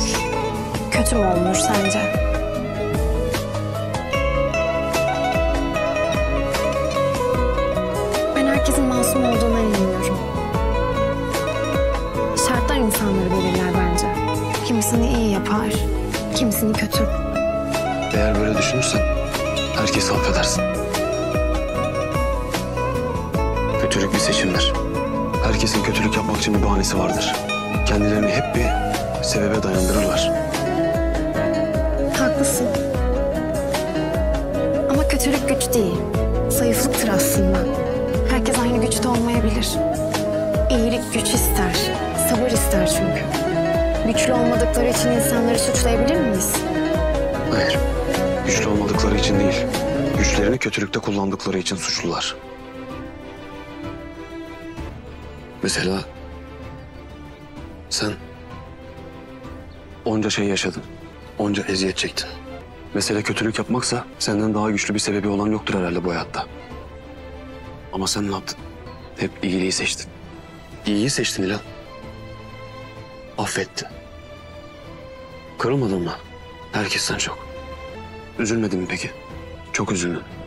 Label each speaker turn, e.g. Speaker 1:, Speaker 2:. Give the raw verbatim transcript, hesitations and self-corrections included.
Speaker 1: Kötü mü olmuş sence? Ben herkesin masum olduğuna inanıyorum. Şartlar insanları belirler bence. Kimisini iyi yapar, kimisini kötü.
Speaker 2: Eğer böyle düşünürsen herkesi affedersin. Kötülük bir seçimdir. Herkesin kötülük yapmak için bir bahanesi vardır. Kendilerini hep bir sebebe dayandırırlar.
Speaker 1: Haklısın. Ama kötülük güç değil, zayıflıktır aslında. Herkes aynı güçte olmayabilir. İyilik güç ister, sabır ister çünkü. Güçlü olmadıkları için insanları suçlayabilir miyiz?
Speaker 2: Hayır, güçlü olmadıkları için değil, güçlerini kötülükte kullandıkları için suçlular. Mesela sen onca şey yaşadın, onca eziyet çektin. Mesele kötülük yapmaksa senden daha güçlü bir sebebi olan yoktur herhalde bu hayatta. Ama sen ne yaptın? Hep iyiliği seçtin. İyiyi seçtin İlhan. Affettin. Kırılmadın mı? Herkesten çok. Üzülmedin mi peki? Çok üzüldün.